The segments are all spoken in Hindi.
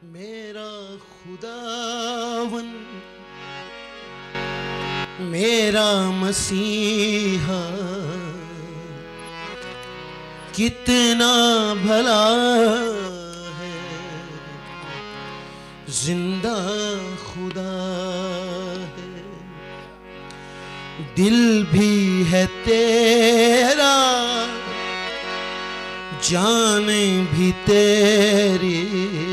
मेरा खुदावन मेरा मसीहा कितना भला है, जिंदा खुदा है। दिल भी है तेरा, जान भी तेरी,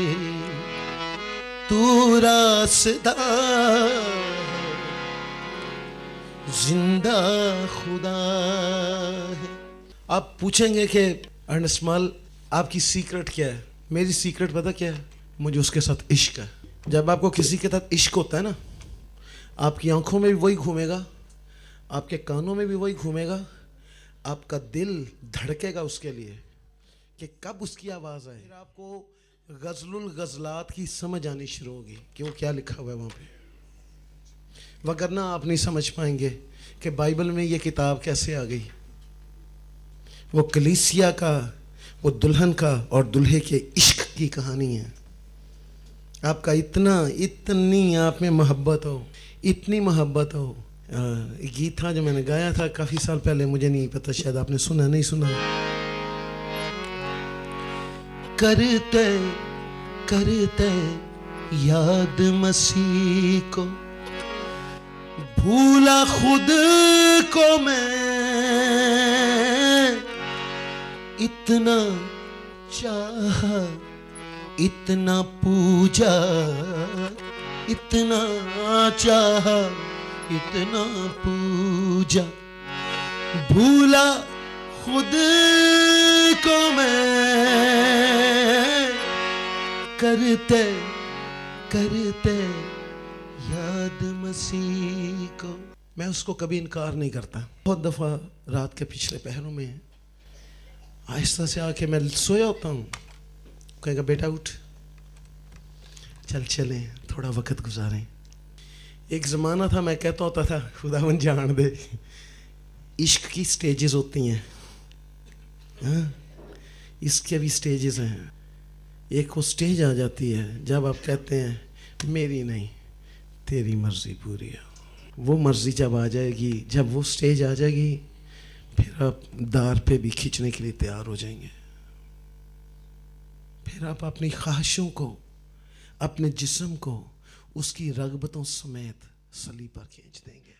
तू रास्ता जिंदा खुदा है। आप पूछेंगे कि अर्नेस्ट मॉल आपकी सीक्रेट क्या है? मेरी सीक्रेट पता क्या है? मुझे उसके साथ इश्क है। जब आपको किसी के साथ इश्क होता है ना, आपकी आंखों में भी वही घूमेगा, आपके कानों में भी वही घूमेगा, आपका दिल धड़केगा उसके लिए कि कब उसकी आवाज़ आए। फिर आपको गज़लुल गज़लात की समझ आनी शुरू होगी कि वो क्या लिखा हुआ है वहाँ पे, वगरना आप नहीं समझ पाएंगे कि बाइबल में ये किताब कैसे आ गई। वो कलीसिया का, वो दुल्हन का और दूल्हे के इश्क की कहानी है। आपका इतनी आप में मोहब्बत हो, इतनी मोहब्बत हो। एक गीत था जो मैंने गाया था काफ़ी साल पहले, मुझे नहीं पता शायद आपने सुना नहीं सुना। करते करते याद मसीह को, भूला खुद को मैं, इतना चाहा इतना पूजा, इतना चाहा इतना पूजा, भूला खुद को मैं, करते करते याद मसीह को। मैं उसको कभी इनकार नहीं करता। बहुत दफ़ा रात के पिछले पहरों में आहिस्ता से आके मैं सोया होता हूँ, कहेगा बेटा उठ, चल चलें थोड़ा वक्त गुजारें। एक ज़माना था मैं कहता होता था खुदावन जान दे, इश्क की स्टेजेस होती हैं, हाँ इसके भी स्टेजेस हैं। एक वो स्टेज आ जाती है जब आप कहते हैं मेरी नहीं तेरी मर्जी पूरी है। वो मर्जी जब आ जाएगी, जब वो स्टेज आ जाएगी, फिर आप दार पे भी खींचने के लिए तैयार हो जाएंगे। फिर आप अपनी ख्वाहिशों को, अपने जिस्म को उसकी रगबतों समेत सलीब पर खींच देंगे।